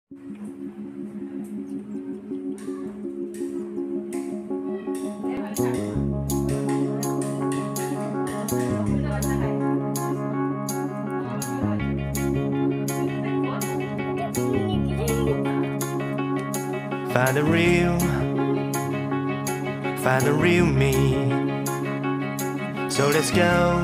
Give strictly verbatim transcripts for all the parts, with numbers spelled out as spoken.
Find the real, find the real me. So let's go,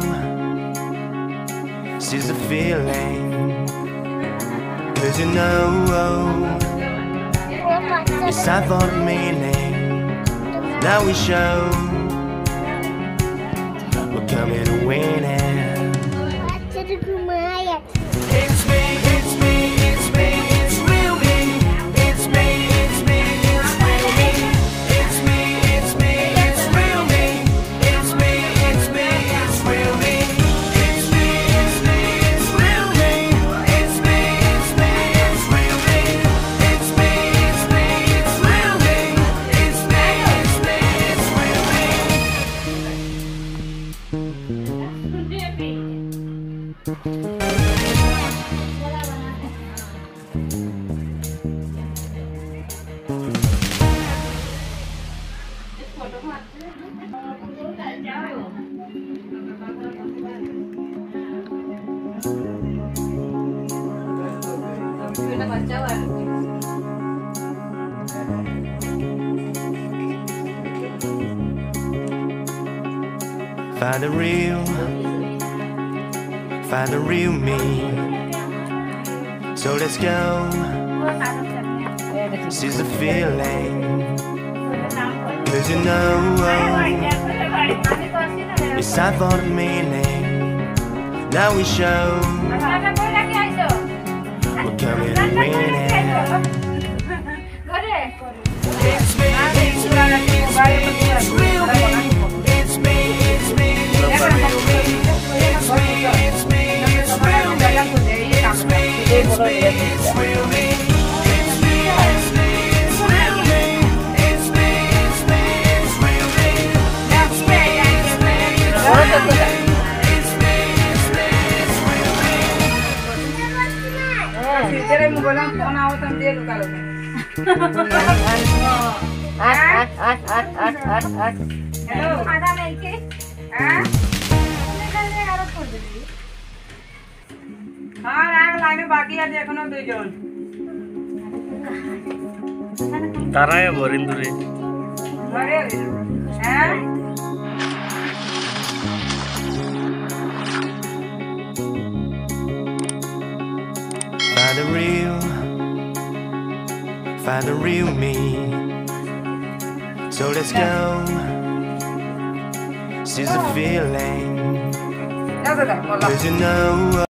seize the feeling. Cause you know, it's time for the meaning. Now we show, we're coming to win it. It's me, it's me, it's me, it's real me. It's me, it's me, it's real me. It's me, it's me, it's real me. It's me, it's me, it's real me. It's me, it's me, it's real me. It's me, it's me, it's real me. It's me, it's me, it's real me. It's me, it's me, it's real me. Find the real, find the real me. So let's go, seize the feeling. Cause you know, it's time for the meaning. Now we show, we're coming to win it. It's me, it's me, it's me, it's real me. It's me, it's me, it's real me. It's me, it's me, it's real me. It's me, it's me, it's real me. It's me, it's me, it's real me. It's me, it's me, it's real me. It's me, it's me, it's real me. It's me, it's me, it's real me. Teacher mo bolang phone out ang dia luka luka. At at at at at at. Hello. Ada naike? Ah? हाँ राग लाने बाकी है देखो दो जन तारा है बोरिंदुरी अरे हैं Find the real, find the real me. So let's go, seize the feeling. क्या कर रहा है? Cause you know